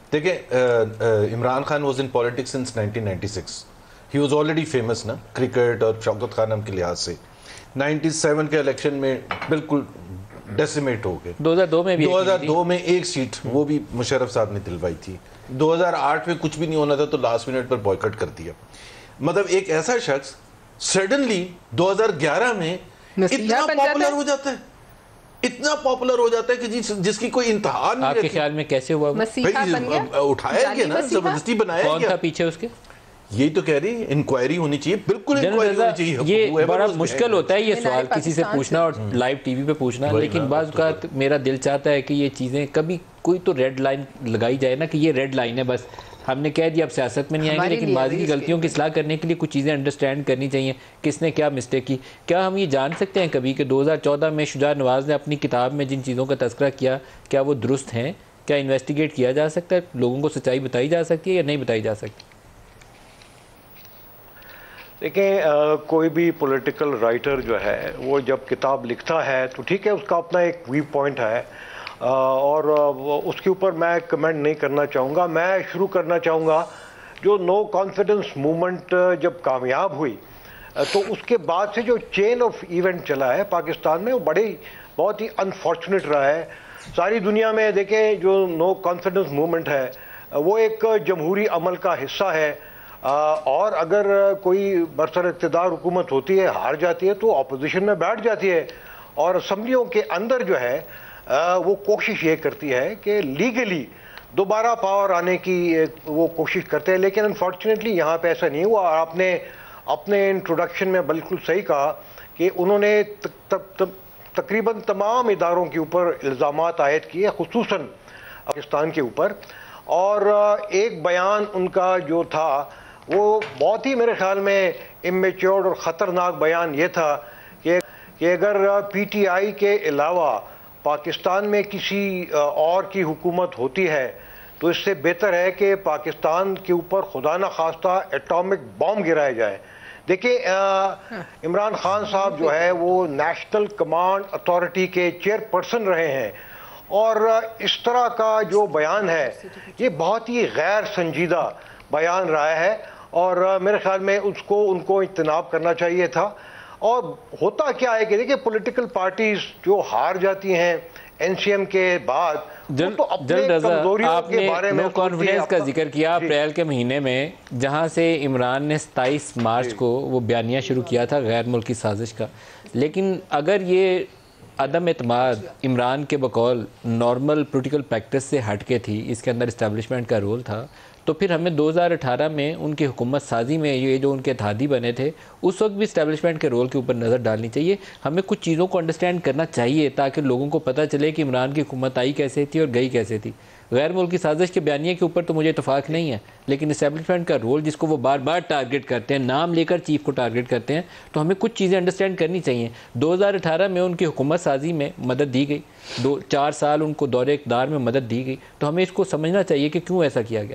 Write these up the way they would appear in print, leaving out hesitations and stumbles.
देखिए, Imran Khan was in politics since 1996। He was already famous ना cricket और शौकत खानम के लिहाज से। 97 के इलेक्शन में बिल्कुल डेसिमेट हो गए। 2002 में भी 2002 में एक सीट वो भी मुशर्रफ साहब ने दिलवाई थी। 2008 में कुछ भी नहीं होना था तो लास्ट मिनट पर बॉयकॉट कर दिया। मतलब एक ऐसा शख्स सडनली 2011 में इतना पॉपुलर हो जाता है, इतना पॉपुलर हो जाता है कि जिसकी कोई इंतहा नहीं। आपके ख्याल में कैसे हुआ? उठाया गया ना, जबरदस्ती बनाया गया। कौन था पीछे उसके? यही तो कह रही, इंक्वायरी होनी चाहिए, बिल्कुल इंक्वायरी होनी चाहिए। ये बड़ा मुश्किल होता है ये सवाल किसी से पूछना और लाइव टीवी पे पूछना, लेकिन बाज़ औक़ात मेरा दिल चाहता है कि ये चीज़ें कभी कोई तो रेड लाइन लगाई जाए ना, कि ये रेड लाइन है, बस हमने कह दिया अब सियासत में नहीं आएंगे, लेकिन माजी की गलतियों की इस्लाह करने के लिए कुछ चीज़ें अंडरस्टैंड करनी चाहिए, किसने क्या मिस्टेक की। क्या हम ये जान सकते हैं कभी कि 2014 में शुजा नवाज़ ने अपनी किताब में जिन चीज़ों का तज़किरा किया, क्या वो दुरुस्त हैं? क्या इन्वेस्टिगेट किया जा सकता है? लोगों को सच्चाई बताई जा सकती है या नहीं बताई जा सकती? देखिए, कोई भी पॉलिटिकल राइटर जो है वो जब किताब लिखता है तो ठीक है, उसका अपना एक व्यू पॉइंट है, और उसके ऊपर मैं कमेंट नहीं करना चाहूँगा। मैं शुरू करना चाहूँगा, जो नो कॉन्फिडेंस मूवमेंट जब कामयाब हुई तो उसके बाद से जो चेन ऑफ इवेंट चला है पाकिस्तान में, वो बहुत ही अनफॉर्चुनेट रहा है। सारी दुनिया में देखें, जो नो कॉन्फिडेंस मूवमेंट है वो एक जमहूरी अमल का हिस्सा है, और अगर कोई बरसर इक़्तिदार हुकूमत होती है, हार जाती है, तो अपोजिशन में बैठ जाती है, और असम्बलियों के अंदर जो है वो कोशिश ये करती है कि लीगली दोबारा पावर आने की वो कोशिश करते हैं। लेकिन अनफॉर्चुनेटली यहाँ पे ऐसा नहीं हुआ। आपने अपने इंट्रोडक्शन में बिल्कुल सही कहा कि उन्होंने तकरीबन तमाम इदारों के ऊपर इल्ज़ामात आयद किए, खुसूसन पाकिस्तान के ऊपर, और एक बयान उनका जो था वो बहुत ही मेरे ख्याल में इमेच्योर और ख़तरनाक बयान ये था कि अगर पीटीआई के अलावा पाकिस्तान में किसी और की हुकूमत होती है तो इससे बेहतर है कि पाकिस्तान के ऊपर खुदा न खास्ता एटॉमिक बॉम्ब गिराया जाए। देखिए, इमरान खान साहब जो है वो नेशनल कमांड अथॉरिटी के चेयरपर्सन रहे हैं, और इस तरह का जो बयान है ये बहुत ही गैर संजीदा बयान रहा है, और मेरे ख्याल में उनको इज्तनाब करना चाहिए था। और होता क्या है कि देखिए, पॉलिटिकल पार्टीज जो हार जाती हैं एनसीएम के बाद, तो अपने कमजोरियों के बारे में, नो कॉन्फिडेंस का जिक्र किया अप्रैल के महीने में, जहां से इमरान ने 27 मार्च को वो बयानिया शुरू किया था गैर मुल्की साजिश का। लेकिन अगर ये अदम एतमाद इमरान के बकौल नॉर्मल पॉलिटिकल प्रैक्टिस से हट के थी, इसके अंदर इस्टेब्लिशमेंट का रोल था, तो फिर हमें 2018 में उनकी हुकूमत साजी में ये जो उनके इत्तेहादी बने थे, उस वक्त भी इस्टेब्लिशमेंट के रोल के ऊपर नज़र डालनी चाहिए। हमें कुछ चीज़ों को अंडरस्टैंड करना चाहिए ताकि लोगों को पता चले कि इमरान की हुकूमत आई कैसे थी और गई कैसे थी। गैर मुल्की साजिश के बयानिए के ऊपर तो मुझे इतफाक़ नहीं है, लेकिन इस्टेब्लिशमेंट का रोल जिसको वो बार बार टारगेट करते हैं, नाम लेकर चीफ को टारगेट करते हैं, तो हमें कुछ चीज़ें अंडरस्टैंड करनी चाहिए। 2018 में उनकी हुकूमत साजी में मदद दी गई, 4 साल उनको दौरे इक़्तिदार में मदद दी गई, तो हमें इसको समझना चाहिए कि क्यों ऐसा किया गया।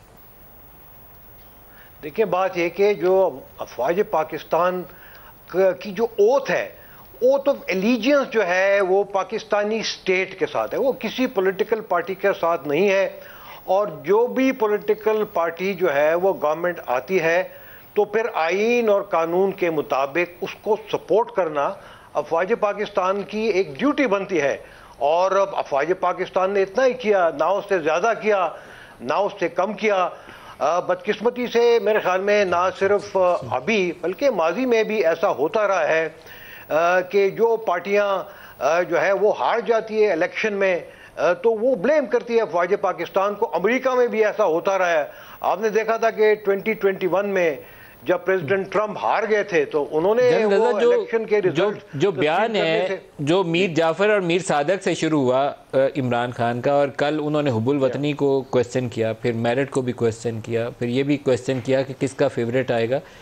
देखिए, बात यह कि जो अफवाज पाकिस्तान की जो ओथ है, ओथ ऑफ एलिजियंस जो है वो पाकिस्तानी स्टेट के साथ है, वो किसी पॉलिटिकल पार्टी के साथ नहीं है। और जो भी पॉलिटिकल पार्टी जो है वो गवर्नमेंट आती है तो फिर आईन और कानून के मुताबिक उसको सपोर्ट करना अफवाज पाकिस्तान की एक ड्यूटी बनती है। और अफवाज पाकिस्तान ने इतना ही किया, ना उससे ज़्यादा किया ना उससे कम किया। बदकिस्मती से मेरे ख्याल में ना सिर्फ अभी बल्कि माजी में भी ऐसा होता रहा है कि जो पार्टियां जो है वो हार जाती है इलेक्शन में तो वो ब्लेम करती है अफवाज पाकिस्तान को। अमेरिका में भी ऐसा होता रहा है। आपने देखा था कि 2021 में जब प्रेसिडेंट ट्रंप हार गए थे तो उन्होंने वो इलेक्शन के रिजल्ट जो बयान है जो मीर जाफर और मीर सादक से शुरू हुआ इमरान खान का, और कल उन्होंने हुबुल वतनी को क्वेश्चन किया, फिर मेरिट को भी क्वेश्चन किया, फिर ये भी क्वेश्चन किया कि किसका फेवरेट आएगा।